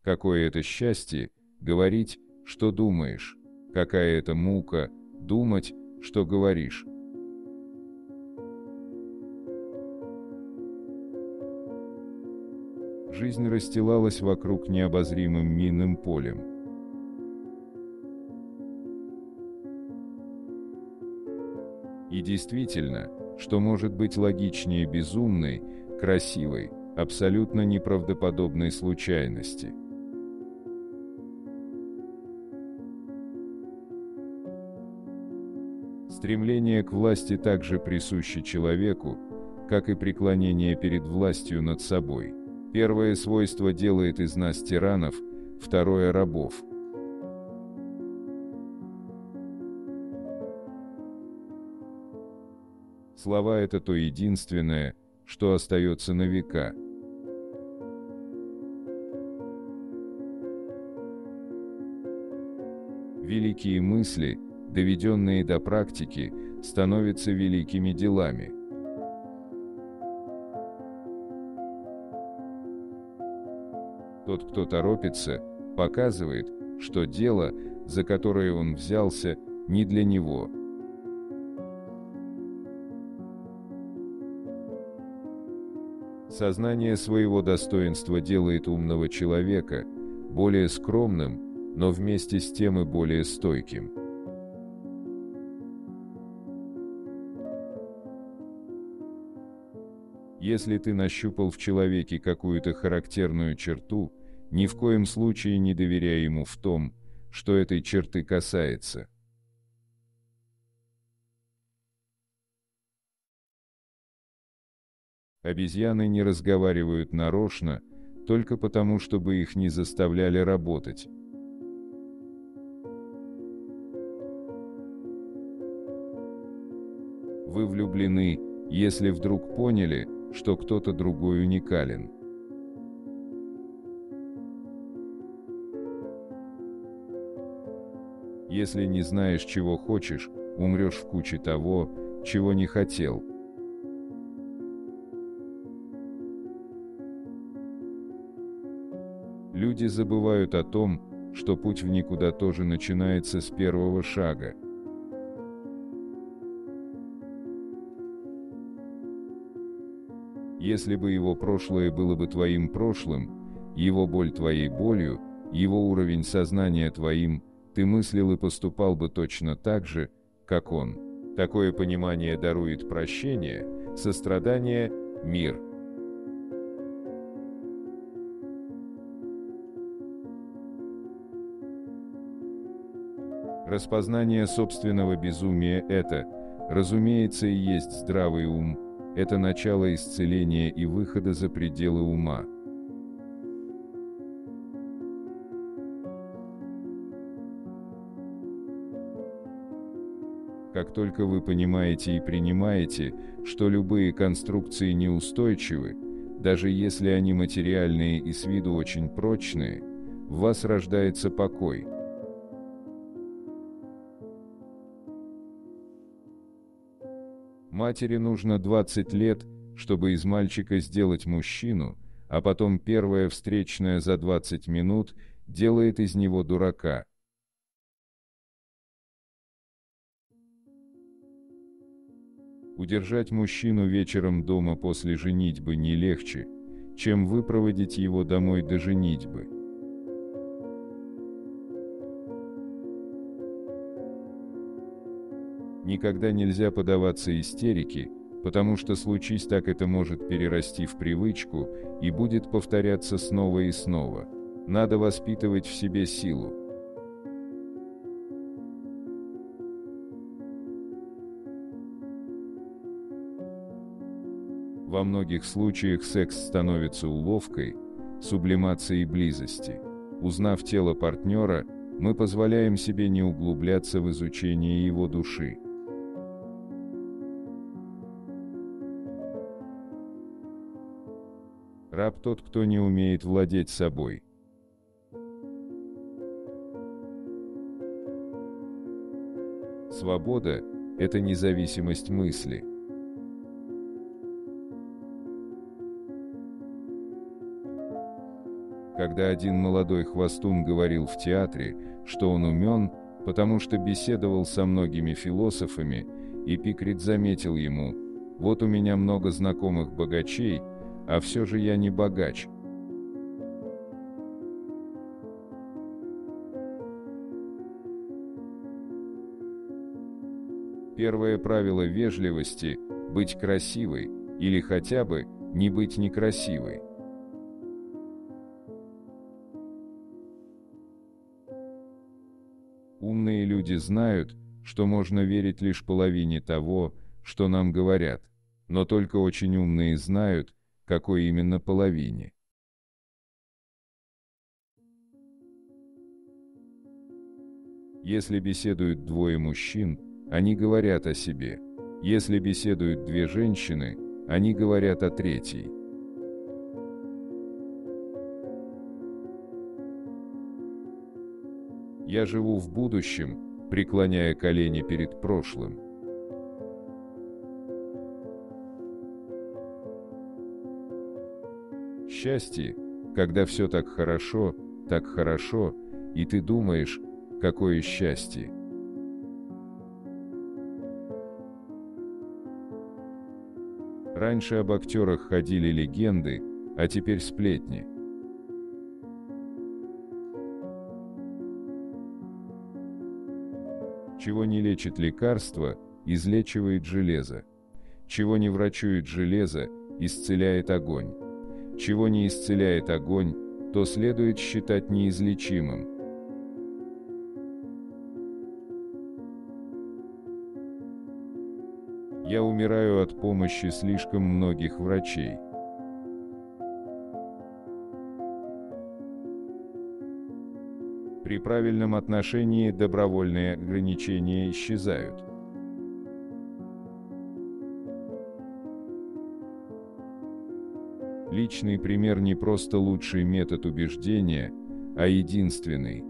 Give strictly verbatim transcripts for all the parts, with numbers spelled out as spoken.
Какое это счастье говорить, что думаешь, какая это мука думать, что говоришь. Жизнь расстилалась вокруг необозримым минным полем. И действительно, что может быть логичнее безумной, красивой, абсолютно неправдоподобной случайности? Стремление к власти также присуще человеку, как и преклонение перед властью над собой. Первое свойство делает из нас тиранов, второе – рабов. Слова – это то единственное, что остается на века. Великие мысли, доведенные до практики, становятся великими делами. Тот, кто торопится, показывает, что дело, за которое он взялся, не для него. Сознание своего достоинства делает умного человека более скромным, но вместе с тем и более стойким. Если ты нащупал в человеке какую-то характерную черту, ни в коем случае не доверяй ему в том, что этой черты касается. Обезьяны не разговаривают нарочно, только потому, чтобы их не заставляли работать. Вы влюблены, если вдруг поняли, что кто-то другой уникален. Если не знаешь, чего хочешь, умрешь в куче того, чего не хотел. Люди забывают о том, что путь в никуда тоже начинается с первого шага. Если бы его прошлое было бы твоим прошлым, его боль твоей болью, его уровень сознания твоим, ты мыслил и поступал бы точно так же, как он. Такое понимание дарует прощение, сострадание, мир. Распознание собственного безумия – это, разумеется, и есть здравый ум, это начало исцеления и выхода за пределы ума. Как только вы понимаете и принимаете, что любые конструкции неустойчивы, даже если они материальные и с виду очень прочные, в вас рождается покой. Матери нужно двадцать лет, чтобы из мальчика сделать мужчину, а потом первая встречная за двадцать минут делает из него дурака. Удержать мужчину вечером дома после женитьбы не легче, чем выпроводить его домой до женитьбы. Никогда нельзя поддаваться истерике, потому что случись так, это может перерасти в привычку и будет повторяться снова и снова. Надо воспитывать в себе силу. Во многих случаях секс становится уловкой, сублимацией близости. Узнав тело партнера, мы позволяем себе не углубляться в изучение его души. Раб тот, кто не умеет владеть собой. Свобода – это независимость мысли. Когда один молодой хвастун говорил в театре, что он умен, потому что беседовал со многими философами, Эпикрит заметил ему: «Вот у меня много знакомых богачей, а все же я не богач». Первое правило вежливости – быть красивой, или хотя бы не быть некрасивой. Умные люди знают, что можно верить лишь половине того, что нам говорят, но только очень умные знают, какой именно половине. Если беседуют двое мужчин, они говорят о себе. Если беседуют две женщины, они говорят о третьей. Я живу в будущем, преклоняя колени перед прошлым. Счастье, когда все так хорошо, так хорошо, и ты думаешь, какое счастье. Раньше об актерах ходили легенды, а теперь сплетни. Чего не лечит лекарство, излечивает железо. Чего не врачует железо, исцеляет огонь. Чего не исцеляет огонь, то следует считать неизлечимым. Я умираю от помощи слишком многих врачей. При правильном отношении добровольные ограничения исчезают. Личный пример не просто лучший метод убеждения, а единственный.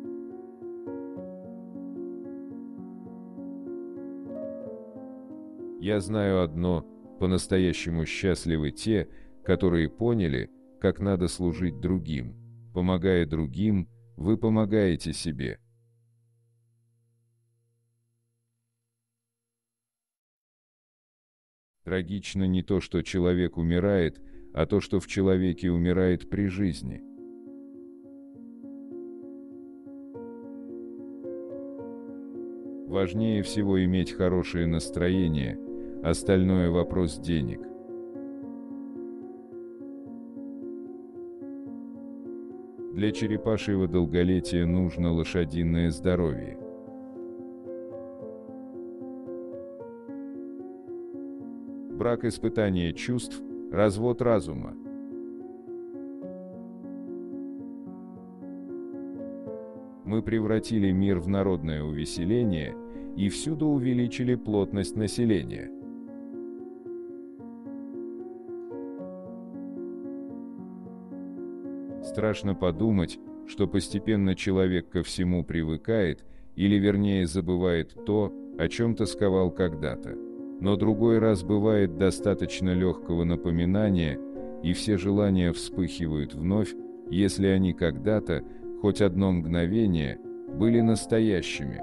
Я знаю одно: по-настоящему счастливы те, которые поняли, как надо служить другим. Помогая другим, вы помогаете себе. Трагично не то, что человек умирает, а то, что в человеке умирает при жизни. Важнее всего иметь хорошее настроение, остальное вопрос денег. Для черепашьего долголетия нужно лошадиное здоровье. Брак – испытание чувств, развод разума. Мы превратили мир в народное увеселение и всюду увеличили плотность населения. Страшно подумать, что постепенно человек ко всему привыкает, или вернее забывает то, о чем тосковал когда-то. Но другой раз бывает достаточно легкого напоминания, и все желания вспыхивают вновь, если они когда-то, хоть одно мгновение, были настоящими.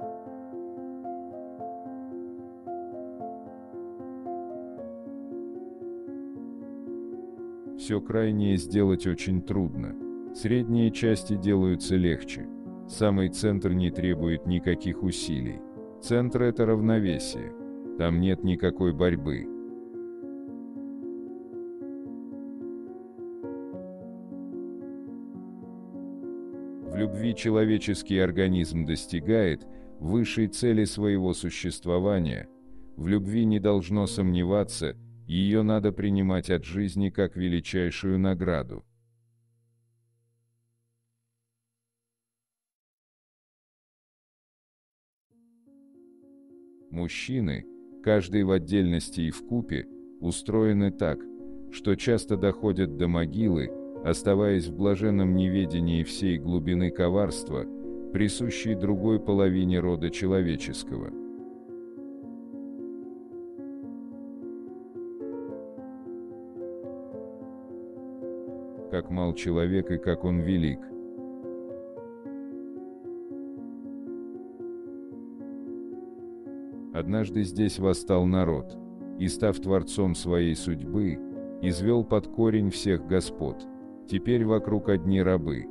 Все крайнее сделать очень трудно. Средние части делаются легче. Самый центр не требует никаких усилий. Центр – это равновесие. Там нет никакой борьбы. В любви человеческий организм достигает высшей цели своего существования. В любви не должно сомневаться, ее надо принимать от жизни как величайшую награду. Мужчины, каждый в отдельности и вкупе, устроены так, что часто доходят до могилы, оставаясь в блаженном неведении всей глубины коварства, присущей другой половине рода человеческого. как мал человек и как он велик. Однажды здесь восстал народ, и, став творцом своей судьбы, извел под корень всех господ. Теперь вокруг одни рабы.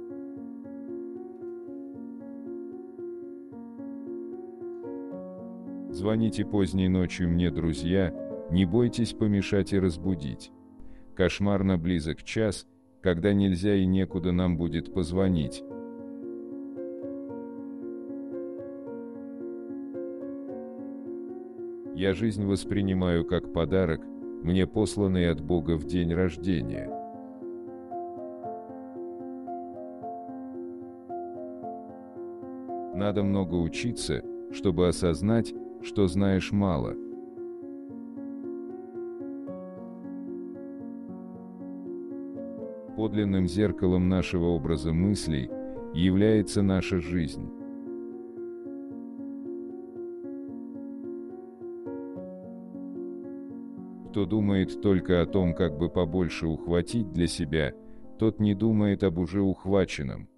Звоните поздней ночью мне, друзья, не бойтесь помешать и разбудить. Кошмарно близок час, когда нельзя и некуда нам будет позвонить. Я жизнь воспринимаю как подарок, мне посланный от Бога в день рождения. Надо много учиться, чтобы осознать, что знаешь мало. Подлинным зеркалом нашего образа мыслей является наша жизнь. Кто думает только о том, как бы побольше ухватить для себя, тот не думает об уже ухваченном.